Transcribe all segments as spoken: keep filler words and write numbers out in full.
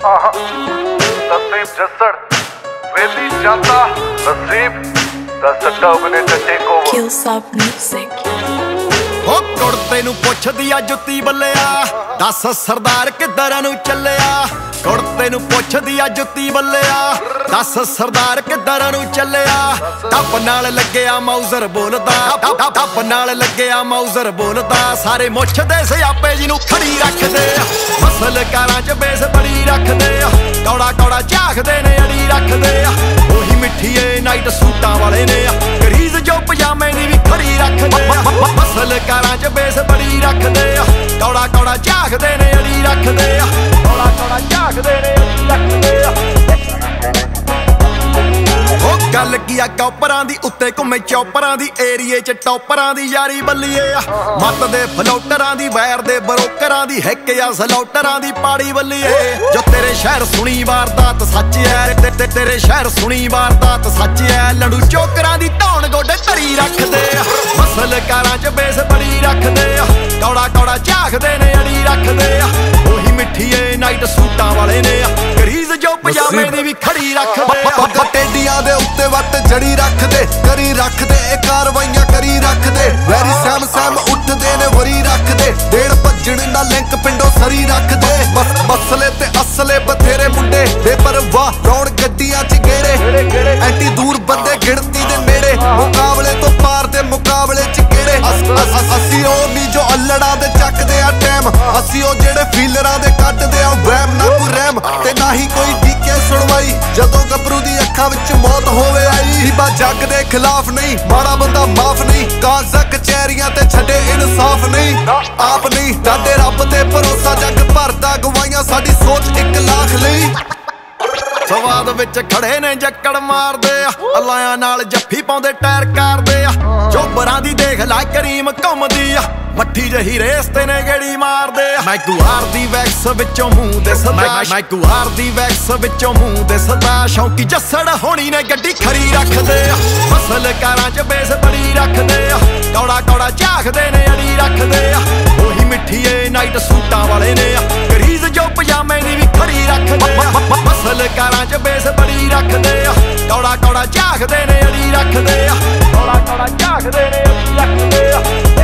नसीब जसड़ वेली जाता नसीब दा सट्टा बने टटे को Killsop Music हो कुड़ते नू पुछदी आ जुत्ती बल्लिया दस सरदार किधर नू चलिया कुड़ते नू पुछदी आ जुत्ती बल्लिया दस सरदार किधर नू चलिया टप नाल लग्गिया मौजर बोलदा टप नाल लग्गिया मौजर बोलदा सारे मुछ दे सियापे जी नू खड़ी रखदे मसल कारां च बेस बड़ी रखदे कौड़ा कौड़ा झाकदे ने अड़ी रखदे ओही मिठीए नाइट सूटां वाले ने गरीज जो पजामे दी भी खड़ी रखदे मसल कारां च बेस बड़ी रखदे कौड़ा कौड़ा झाकदे ने अड़ी रखदे कौड़ा कौड़ा झाकदे ने अड़ी रखदे गल की आ कॉपरां दी उत्ते घुमे चौपरां दी एरिए च टॉपरां दी यारी बल्लीए मत दे फलोटरां दी वैर दे बरोकरां दी हैक या सलौटरां दी पाड़ी बल्लीए जो तेरे शहर सुनी वारदात सच है ते, ते, तेरे शहर सुनी वारदात सच है लड़ू चोकरां दी धौन गोडे धरी रखदे मसल कारां च बेस बड़ी रखदे कौड़ा कौड़ा झाकदे ने अड़ी रखदे ओही मिठीए नाइट सूटां वाले ने गरीज जो पजामे दी भी खड़ी रखदे टेडियां दे उत्ते वट जड़ी रखदे करी रखदे कारवाइयां करी रखदे वैरी सैम सैम उठदे ने वरी रखदे डेढ़ भज्जण ना लिंक पिंडों सरी रखदे बस मसले ते असले बथेरे मुंडे बेपरवाह रौण गड्डियां च गेड़े एंटी दूर बंदे गिणती दे नेड़े मुकाबले तो पार दे मुकाबले च केड़े असी ओ नी जो अल्लड़ा दे चकदे आ टैम असी ओ जेड़े फीलरां दे कड्डदे आ वैम ना कोई रैम ते ना ही कोई डीके सुनवाई जदों गबरू दी अखां विच मौत होवे आई हिबा जग दे खिलाफ नहीं माड़ा बंदा माफ नहीं कागज़ां कचहरियां ते छड्डे इंसाफ नहीं आप नहीं डाडे रब ते भरोसा जग भरदा गवाइयां साडी सोच एक लाख लई सवाद विच खड़े ने जक्कड़ मारदे अलायां नाल जफ्फी पाउंदे टायर कारदे चोबरां दी देख ला करीम घुमदी मट्ठी जही रेस ते ने गेड़ी मारदे मैं गुआर दी वैक्स विचों मूंह दिसदा मैं गुआर दी वैक्स विचों मूंह दिसदा शौकी जस्सड़ होनी ने गड्डी खरी रखदे मसल कारां च बेस बड़ी रखदे कौड़ा कौड़ा झाकदे ने अड़ी रखदे ओही मिठीए नाइट सूटां वाले ने गरीज जो पजामे दी भी खड़ी रखदे मसल कारां च बेस बड़ी रखदे कौड़ा कौड़ा झाकदे ने अड़ी रखदे कौड़ा कौड़ा झाकदे ने अड़ी रखदे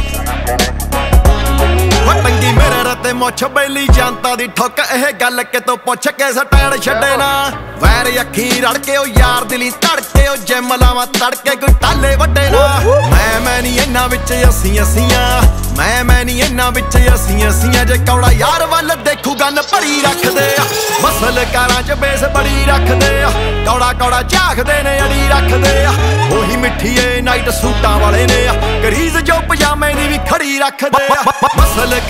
टंगी मेरे रते मुछ बैली जानता दी ठुक एह गल कितों पुछ के सटैण छड्डे ना वैर अखी रड़के ओ यार दिली धड़के ओ जिम लावां तड़के कोई टाले वड्डे ना मैं मैं नी इन्हां विच असीं असीं मैं मैं नी इन्हां विच असीं असीं जे कौड़ा यार वल देखू गन भरी रखदे मसल कारां च बेस बड़ी रखदे कौड़ा कौड़ा झाकदे ने अड़ी रखदे ओही मिठीए नाइट सूटां वाले ने गरीज जो पजामे दी भी खड़ी रखदे मसल